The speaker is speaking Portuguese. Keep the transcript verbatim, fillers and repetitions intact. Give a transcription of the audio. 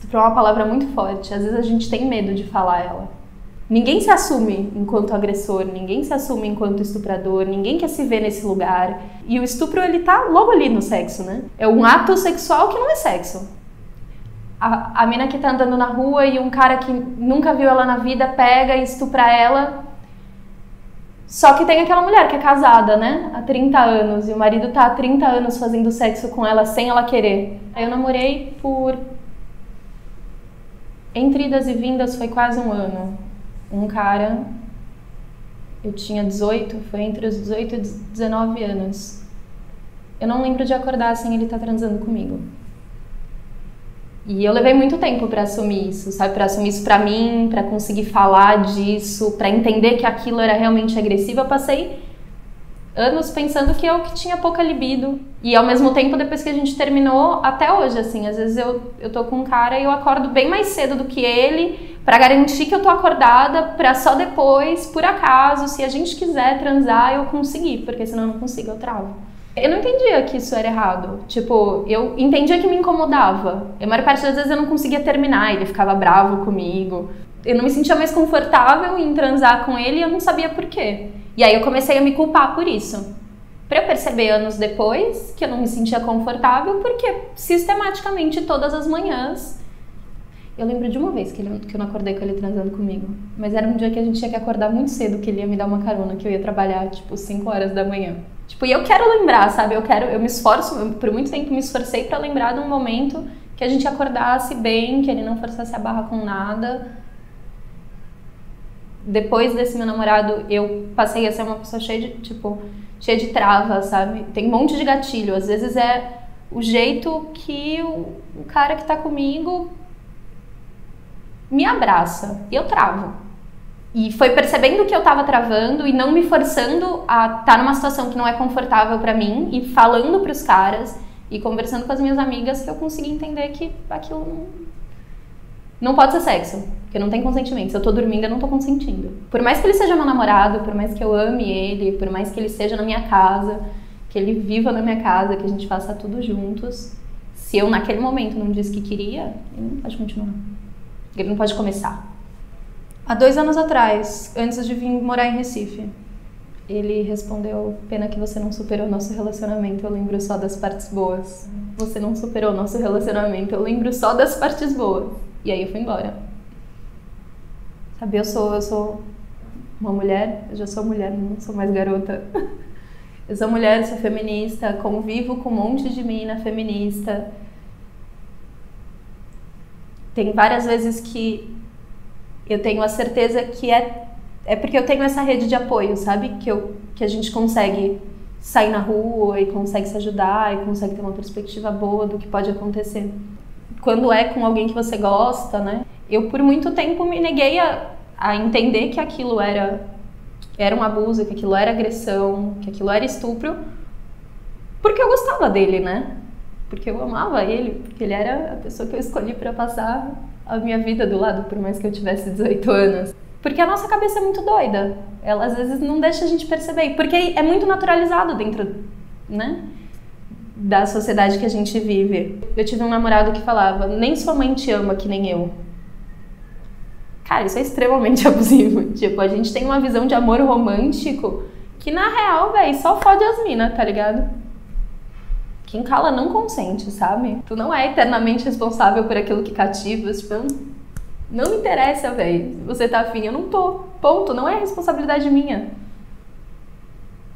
Estupro é uma palavra muito forte, às vezes a gente tem medo de falar ela. Ninguém se assume enquanto agressor, ninguém se assume enquanto estuprador, ninguém quer se ver nesse lugar. E o estupro, ele tá logo ali no sexo, né? É um ato sexual que não é sexo. A, a mina que tá andando na rua e um cara que nunca viu ela na vida pega e estupra ela. Só que tem aquela mulher que é casada, né? Há trinta anos, e o marido tá há trinta anos fazendo sexo com ela sem ela querer. Eu namorei por... Entre idas e vindas foi quase um ano. Um cara, eu tinha dezoito, foi entre os dezoito e dezenove anos. Eu não lembro de acordar sem ele estar transando comigo. E eu levei muito tempo pra assumir isso, sabe? Pra assumir isso pra mim, pra conseguir falar disso, pra entender que aquilo era realmente agressivo. Eu passei anos pensando que eu que tinha pouca libido. E ao mesmo tempo, depois que a gente terminou, até hoje, assim, às vezes eu, eu tô com um cara e eu acordo bem mais cedo do que ele, pra garantir que eu tô acordada, pra só depois, por acaso, se a gente quiser transar, eu conseguir, porque senão eu não consigo, eu travo. Eu não entendia que isso era errado, tipo, eu entendia que me incomodava. A maior parte das vezes eu não conseguia terminar, ele ficava bravo comigo. Eu não me sentia mais confortável em transar com ele e eu não sabia por quê. E aí eu comecei a me culpar por isso. Pra eu perceber anos depois que eu não me sentia confortável, porque sistematicamente todas as manhãs... Eu lembro de uma vez que, ele, que eu não acordei com ele transando comigo. Mas era um dia que a gente tinha que acordar muito cedo, que ele ia me dar uma carona, que eu ia trabalhar, tipo, cinco horas da manhã. Tipo, e eu quero lembrar, sabe? Eu quero, eu me esforço, eu, por muito tempo me esforcei pra lembrar de um momento que a gente acordasse bem, que ele não forçasse a barra com nada. Depois desse meu namorado, eu passei a ser uma pessoa cheia de, tipo, cheia de trava, sabe? Tem um monte de gatilho. Às vezes é o jeito que o, o cara que tá comigo me abraça e eu travo. E foi percebendo que eu tava travando e não me forçando a estar numa situação que não é confortável pra mim e falando pros caras e conversando com as minhas amigas que eu consegui entender que aquilo não, não pode ser sexo, porque não tem consentimento. Se eu tô dormindo, eu não tô consentindo. Por mais que ele seja meu namorado, por mais que eu ame ele, por mais que ele seja na minha casa, que ele viva na minha casa, que a gente faça tudo juntos, se eu naquele momento não disse que queria, ele não pode continuar. Ele não pode começar. Há dois anos atrás, antes de vir morar em Recife, ele respondeu: pena que você não superou nosso relacionamento, eu lembro só das partes boas. Você não superou nosso relacionamento, eu lembro só das partes boas. E aí eu fui embora. Sabe, eu sou, eu sou uma mulher, eu já sou mulher, não sou mais garota. Eu sou mulher, sou feminista, convivo com um monte de mina feminista. Tem várias vezes que eu tenho a certeza que é, é porque eu tenho essa rede de apoio, sabe? Que, eu, que a gente consegue sair na rua e consegue se ajudar e consegue ter uma perspectiva boa do que pode acontecer. Quando é com alguém que você gosta, né? Eu por muito tempo me neguei a, a entender que aquilo era, era um abuso, que aquilo era agressão, que aquilo era estupro, porque eu gostava dele, né? Porque eu amava ele, porque ele era a pessoa que eu escolhi para passar a minha vida do lado, por mais que eu tivesse dezoito anos. Porque a nossa cabeça é muito doida. Ela às vezes não deixa a gente perceber. Porque é muito naturalizado dentro, né, da sociedade que a gente vive. Eu tive um namorado que falava: nem sua mãe te ama que nem eu. Cara, isso é extremamente abusivo. Tipo, a gente tem uma visão de amor romântico que na real, véi, só fode as minas, tá ligado? Quem cala não consente, sabe? Tu não é eternamente responsável por aquilo que cativa. Tipo, não me interessa, velho. Se você tá afim, eu não tô. Ponto. Não é responsabilidade minha.